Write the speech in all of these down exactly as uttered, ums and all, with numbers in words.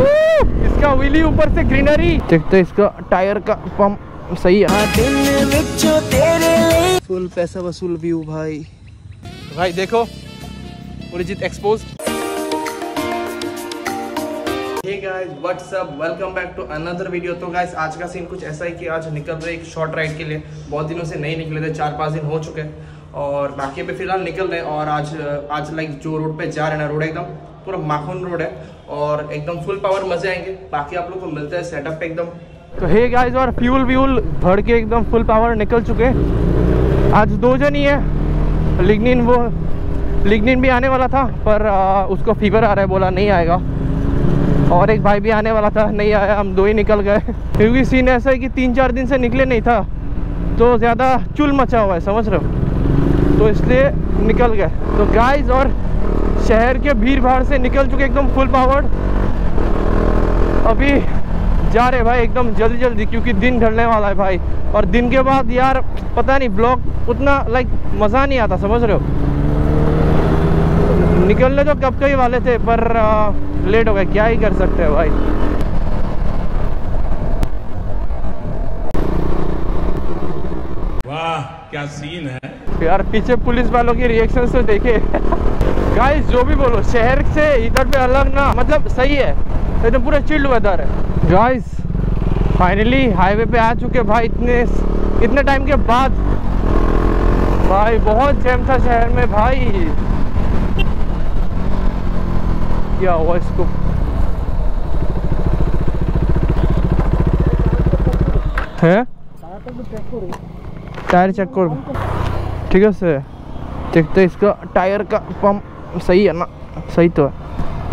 इसका व्हीली ऊपर से ग्रीनरी देखते, इसका टायर का पंप सही है। फुल पैसा वसूल व्यू भाई। भाई देखो Arijit expose. Hey guys what's up, welcome back to another video. तो गाइस आज का सीन कुछ ऐसा है कि आज निकल रहे एक शॉर्ट राइड के लिए। बहुत दिनों से नहीं निकले थे, चार पाँच दिन हो चुके हैं और बाकी पे फिलहाल निकल रहे हैं। और आज आज लाइक जो रोड पे जा रहे हैं ना, रोड एकदम पूरा माखन रोड है और एकदम फुल पावर मजे आएंगे। बाकी आप लोग को मिलते हैं सेटअप पे एकदम। तो हे गाइस, और फ्यूल व्यूल भर के एकदम फुल पावर निकल चुके हैं। आज दो जन ही है। लिग्निन वो लिग्निन भी आने वाला था पर आ, उसको फीवर आ रहा है, बोला नहीं आएगा। और एक भाई भी आने वाला था, नहीं आया, हम दो ही निकल गए। क्योंकि सीन ऐसा है कि तीन चार दिन से निकले नहीं था तो ज़्यादा चुल मचा हुआ है, समझ रहे हो, तो इसलिए निकल गए। तो गाइस और शहर के भीड़ भाड़ से निकल चुके एकदम फुल पावर। अभी जा रहे भाई एकदम जल्दी जल्दी, क्योंकि दिन ढलने वाला है भाई। और दिन के बाद यार पता नहीं ब्लॉग उतना लाइक मज़ा नहीं आता, समझ रहे हो। निकलने तो कब कई वाले थे पर आ, लेट हो गए, क्या ही कर सकते हैं भाई। वाह क्या सीन है यार। पीछे पुलिस वालों की रिएक्शन तो देखे। गाइस जो भी बोलो, शहर से इधर पे अलग ना, मतलब सही है, एकदम तो पूरा चिल्ड वेदर है। गाइस फाइनली हाईवे पे आ चुके भाई, इतने इतने टाइम के बाद। भाई बहुत जैम था शहर में भाई। क्या हुआ इसको? है टायर चेक करो, ठीक है से देखते, इसका टायर का पंप सही है ना? सही तो है,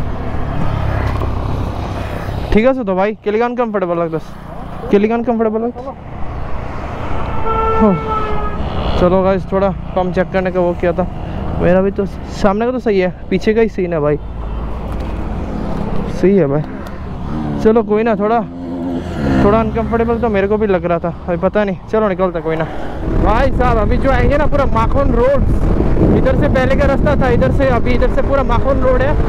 ठीक है। सो तो भाई केलिगन कंफर्टेबल लगता है, केलिगन कंफर्टेबल लगता। चलो गाइस थोड़ा पंप चेक करने का वो किया था। मेरा भी तो सामने का तो सही है, पीछे का ही सीन है भाई, सही है भाई। चलो कोई ना, थोड़ा थोड़ा अनकंफर्टेबल तो मेरे को भी लग रहा था, अभी पता नहीं, चलो निकलता कोई ना। भाई साहब अभी जो आएंगे ना पूरा माखन रोड, इधर से पहले का रास्ता था, इधर से अभी इधर से पूरा माखन रोड है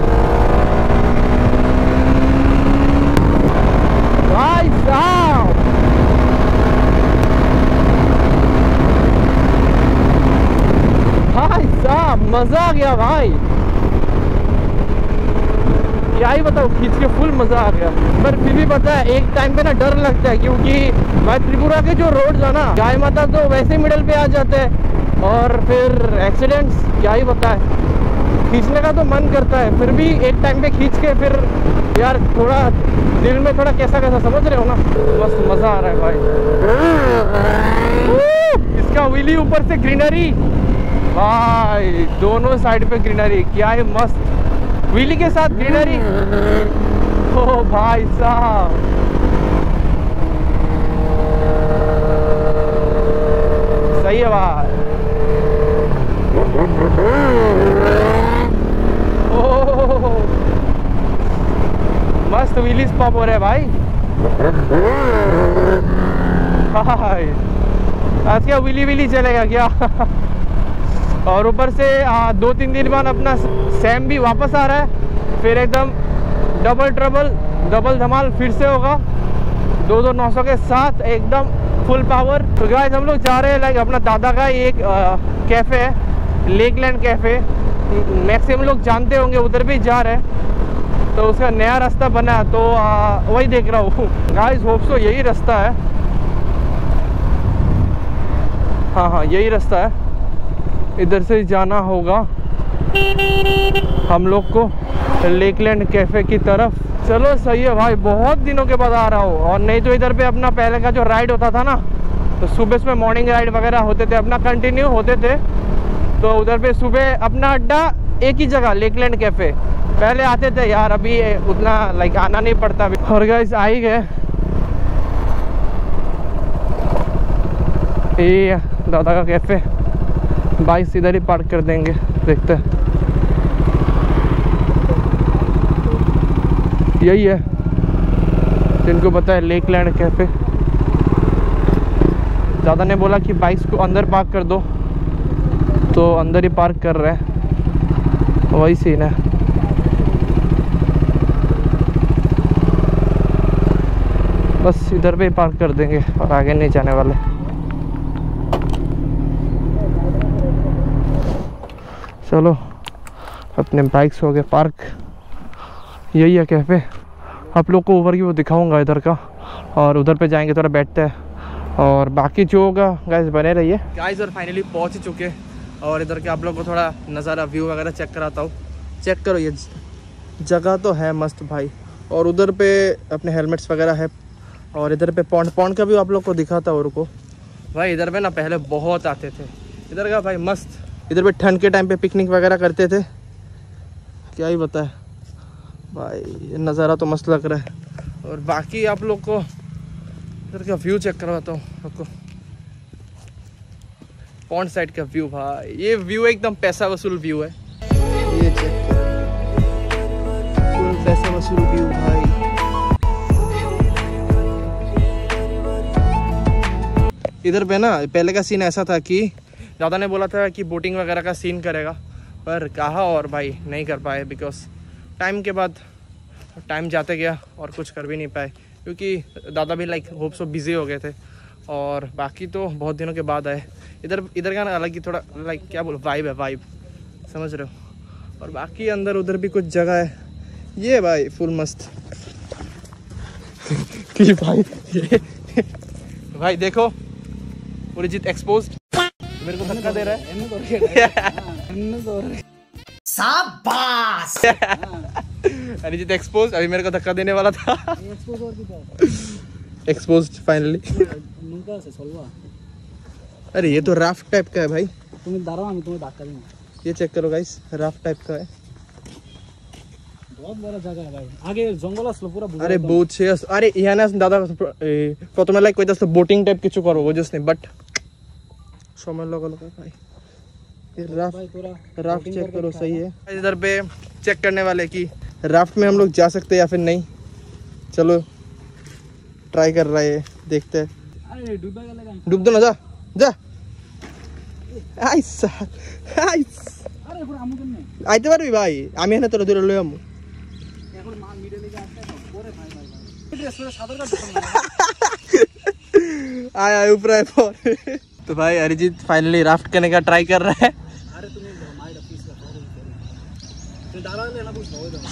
भाई साहब। भाई साहब मजा आ गया भाई, क्या ही बताओ, खींच के फुल मजा आ गया। पर फिर भी पता है एक टाइम पे ना डर लगता है, क्योंकि भाई त्रिपुरा के जो रोड है ना, गाय माता तो वैसे मिडल पे आ जाते हैं और फिर एक्सीडेंट्स, क्या ही पता है। खींचने का तो मन करता है, फिर भी एक टाइम पे खींच के फिर यार थोड़ा दिल में थोड़ा कैसा कैसा, समझ रहे हो ना। बस मजा आ रहा है भाई। इसका व्हीली ऊपर से ग्रीनरी भाई, दोनों साइड पे ग्रीनरी, क्या है मस्त। व्हीली के साथ ग्रीनरी, ओ भाई साहब सही है भाई। ओ मस्त व्हीलीज पॉप हो रहे हैं भाई। भाई आज क्या व्हीली व्हीली चलेगा क्या? और ऊपर से आ, दो तीन दिन बाद अपना सैम भी वापस आ रहा है, फिर एकदम डबल ट्रबल डबल धमाल फिर से होगा, दो दो नौ सौ के साथ एकदम फुल पावर। तो गाइस हम लोग जा रहे हैं लाइक अपना दादा का एक आ, कैफ़े है, लेकलैंड कैफ़े, मैक्सिमम लोग जानते होंगे, उधर भी जा रहे हैं। तो उसका नया रास्ता बना है तो आ, वही देख रहा हूँ गाइस। होप सो यही रास्ता है, हाँ हाँ यही रास्ता है, इधर से जाना होगा हम लोग को लेकलैंड कैफ़े की तरफ। चलो सही है भाई, बहुत दिनों के बाद आ रहा हूँ। और नहीं तो इधर पे अपना पहले का जो राइड होता था ना, तो सुबह सुबह मॉर्निंग राइड वगैरह होते थे, अपना कंटिन्यू होते थे। तो उधर पे सुबह अपना अड्डा एक ही जगह, लेकलैंड कैफ़े पहले आते थे यार, अभी उतना लाइक आना नहीं पड़ता अभी। और गाइस आ ही गए, ये दादा का कैफ़े, बाइक इधर ही पार्क कर देंगे, देखते हैं यही है जिनको पता है लेकलैंड कैफ़े। दादा ने बोला कि बाइक्स को अंदर पार्क कर दो, तो अंदर ही पार्क कर रहे हैं, वही सीन है। बस इधर पे पार्क कर देंगे और आगे नहीं जाने वाले। चलो अपने बाइक्स हो गए पार्क। यही है कैफ़े। आप लोग को ओवरव्यू दिखाऊंगा इधर का, और उधर पे जाएंगे थोड़ा बैठते हैं, और बाकी जो होगा गाइस बने रहिए। गाइस और फाइनली पहुंच ही चुके, और इधर के आप लोग को थोड़ा नज़ारा व्यू वगैरह चेक कराता हूँ। चेक करो, ये जगह तो है मस्त भाई। और उधर पे अपने हेलमेट्स वगैरह है, और इधर पे पॉन्ड पॉन्ड का भी आप लोग को दिखाता हूँ। रुको भाई, इधर पे ना पहले बहुत आते थे इधर का भाई, मस्त। इधर पे ठंड के टाइम पे पिकनिक वगैरह करते थे, क्या ही बताए भाई। ये नज़ारा तो मस्त लग रहा है। और बाकी आप लोग को इधर का व्यू चेक करवाता हूँ आपको। पॉन्ड साइड का व्यू भाई, ये व्यू एकदम पैसा वसूल व्यू है। ये चेक फुल पैसा वसूल व्यू भाई। इधर पे ना पहले का सीन ऐसा था कि दादा ने बोला था कि बोटिंग वगैरह का सीन करेगा, पर कहा और भाई नहीं कर पाए, बिकॉज टाइम के बाद टाइम जाते गया और कुछ कर भी नहीं पाए, क्योंकि दादा भी लाइक होप सो बिज़ी हो गए थे। और बाकी तो बहुत दिनों के बाद आए। इधर इधर का ना अलग ही थोड़ा लाइक क्या बोलो, वाइब है, वाइब, समझ रहे हो। और बाकी अंदर उधर भी कुछ जगह है। ये भाई फुल मस्त कि भाई ये भाई देखो, अरिजीत एक्सपोज्ड मेरे को धक्का दे रहा है। शाबाश। अरिजीत एक्सपोज्ड, अभी मेरे को धक्का देने वाला था। Exposed finally. अरे ये तो राफ्ट टाइप का है भाई। तुम्हें तुम्हें धक्का दूंगा। ये चेक करो गाइस, राफ्ट टाइप का है। बहुत बड़ा जगह है भाई, आगे जंगल असलो पूरा। अरे बहुत छे। अरे यहाँ ना दादा प्रथम लाइक कोई बोटिंग टाइप किछु करो बुझछनी, बट समय लगा लगा भाई। राफ्ट राफ्ट चेक करो, सही है। इधर पे चेक करने वाले कि राफ्ट में हम लोग जा सकते हैं या फिर नहीं। चलो ट्राई कर रहा है, देखते हैं। डूब दो ना, जा जा। आइस आइस आइते पारबी भाई, আমি এখানে তোরা ধরে লই আমু। এখন মা মিডে লেগে আসছে তো পরে ভাই ভাই ভাই ড্রেস পরে সাদর का आय आय ऊपर है पर। तो भाई अरिजीत फाइनली राफ्ट करने का ट्राई कर रहा है। अरे तुम्हें माइड पीस का तो डाला लेना कुछ हो दो।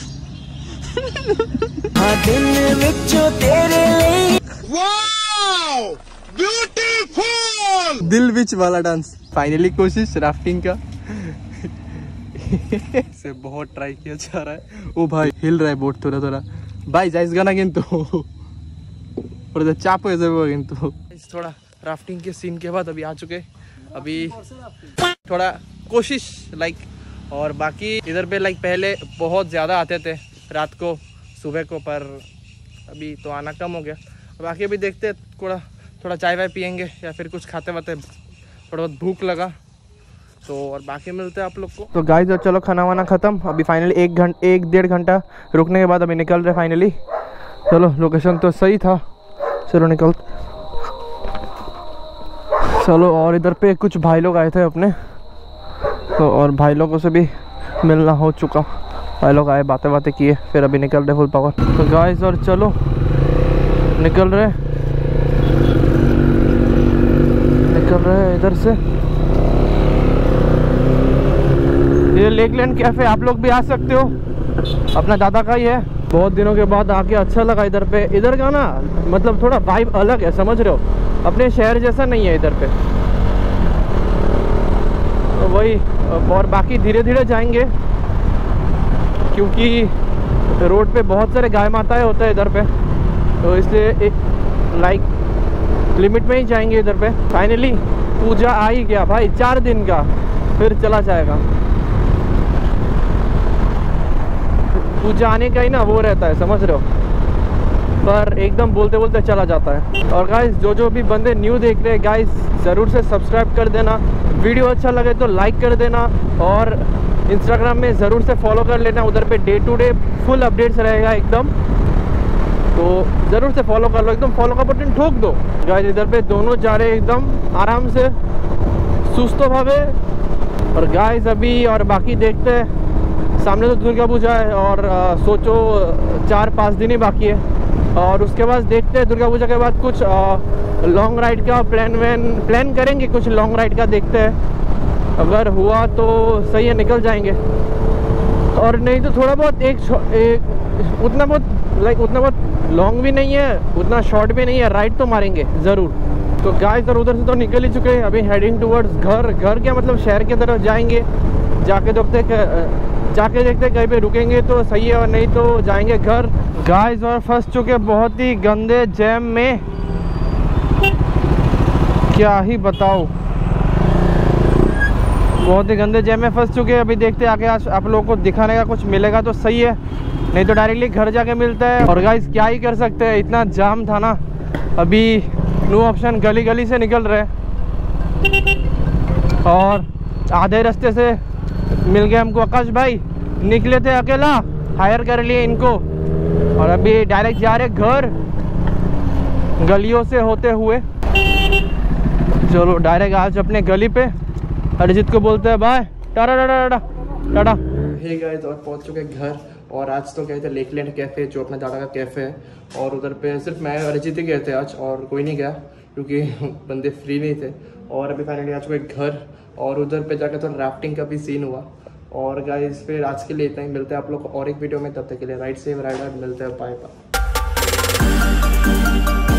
हां दिन विचो तेरे लिए वाओ ब्यूटीफुल दिल विच वाला डांस। फाइनली कोशिश राफ्टिंग का से बहुत ट्राई किया जा रहा है। ओ भाई हिल रहा है बोट थोड़ा थोड़ा भाई, जाइस गाना किंतु और इधर चाप हो जाए किंतु। थोड़ा राफ्टिंग के सीन के बाद अभी आ चुके, अभी थोड़ा कोशिश लाइक। और बाकी इधर पे लाइक पहले बहुत ज़्यादा आते थे रात को सुबह को, पर अभी तो आना कम हो गया। बाकी अभी देखते थोड़ा थोड़ा चाय वाय पियेंगे या फिर कुछ खाते वाते, थोड़ा बहुत भूख लगा तो। और बाकी मिलते हैं आप लोग को। तो गाइस चलो खाना वाना ख़त्म, अभी फाइनली एक घंटे एक डेढ़ घंटा रुकने के बाद अभी निकल रहे फाइनली। चलो लोकेशन तो सही था, चलो निकल चलो। और इधर पे कुछ भाई लोग आए थे अपने, तो और भाई लोगों से भी मिलना हो चुका। भाई लोग आए, बातें बातें किए, फिर अभी निकल रहे फुल पावर। तो गाइस और चलो निकल रहे निकल रहे इधर से। ये लेकलैंड कैफे, आप लोग भी आ सकते हो, अपना दादा का ही है। बहुत दिनों के बाद आके अच्छा लगा इधर पे। इधर का ना मतलब थोड़ा वाइब अलग है, समझ रहे हो, अपने शहर जैसा नहीं है इधर पे। तो वही, और बाकी धीरे धीरे जाएंगे क्योंकि रोड पे बहुत सारे गाय माताएं होते हैं इधर पे, तो इसलिए लाइक लिमिट में ही जाएंगे इधर पे। फाइनली पूजा आ ही गया भाई, चार दिन का, फिर चला जाएगा। पूजा आने का ही ना वो रहता है, समझ रहे हो, पर एकदम बोलते बोलते चला जाता है। और गाइस जो जो भी बंदे न्यू देख रहे हैं गाइस, ज़रूर से सब्सक्राइब कर देना, वीडियो अच्छा लगे तो लाइक कर देना, और इंस्टाग्राम में ज़रूर से फॉलो कर लेना, उधर पे day to day full updates रहेगा एकदम, तो ज़रूर से फॉलो कर लो। एकदम फॉलो का बटन ठोक दो गाइस। इधर पे दोनों जा रहे एकदम आराम से सुस्तो भावे। और गाइस अभी और बाकी देखते हैं, सामने तो दुर्गा पूजा है और आ, सोचो चार पाँच दिन ही बाकी है, और उसके बाद देखते हैं दुर्गा पूजा के बाद कुछ लॉन्ग राइड का प्लान वैन प्लान करेंगे, कुछ लॉन्ग राइड का देखते हैं। अगर हुआ तो सही है, निकल जाएंगे, और नहीं तो थोड़ा बहुत एक, एक उतना बहुत लाइक उतना बहुत लॉन्ग भी नहीं है, उतना शॉर्ट भी नहीं है, राइड तो मारेंगे ज़रूर। तो गाइस और उधर से तो निकल ही चुके हैं, अभी हेडिंग टूवर्ड्स घर। घर क्या मतलब शहर की तरफ जाएंगे, जाके देखते जाके देखते कहीं पे रुकेंगे तो सही है, और नहीं तो जाएंगे घर। गाइस और फंस चुके बहुत ही गंदे जैम में, क्या ही बताओ, बहुत ही गंदे जैम में फंस चुके हैं। अभी देखते हैं आगे आज आप लोगों को दिखाने का कुछ मिलेगा तो सही है, नहीं तो डायरेक्टली घर जाके मिलता है। और गाइस क्या ही कर सकते हैं, इतना जाम था ना। अभी नो ऑप्शन, गली गली से निकल रहे और आधे रास्ते से मिल गए हमको आकाश भाई, निकले थे अकेला, हायर कर लिए इनको, और अभी डायरेक्ट जा रहे घर गलियों से होते हुए। चलो डायरेक्ट आज अपने गली पे अरिजीत को बोलते हैं बाय, टाटा टाटा टाटा टाटा। हे गाइस और पहुंच चुके घर, और आज तो गए थे लेकलैंड कैफ़े जो अपना दादा का कैफ़े है, और उधर पे सिर्फ मैं और अरिजीत ही गए थे आज, और कोई नहीं गया क्योंकि बंदे फ्री नहीं थे। और अभी फाइनली आ चुके घर, और उधर पे जाकर तो राफ्टिंग का भी सीन हुआ। और गाइस फिर आज के लिए इतना ही, मिलते हैं आप लोग को और एक वीडियो में, तब तक के लिए राइट सेव राइडर, मिलते हैं, बाय बाय।